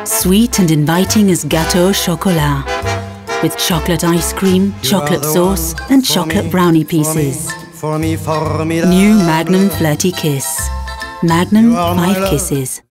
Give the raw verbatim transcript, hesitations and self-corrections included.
Sweet and inviting as Gateaux chocolat, with chocolate ice cream, chocolate sauce and chocolate brownie pieces. For me, for me, New Magnum Flirty Kiss. Magnum five kisses.